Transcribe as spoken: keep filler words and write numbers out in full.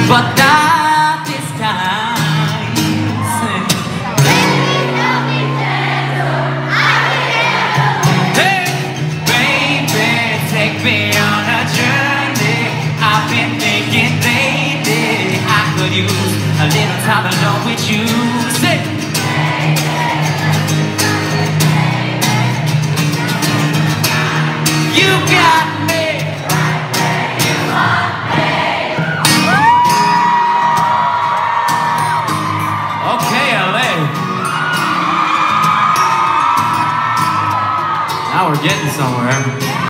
but not this time. Hey, baby, take me on a journey. I've been thinking lately I could use a little time alone with you. Say, you got me. Okay, L A. Now we're getting somewhere.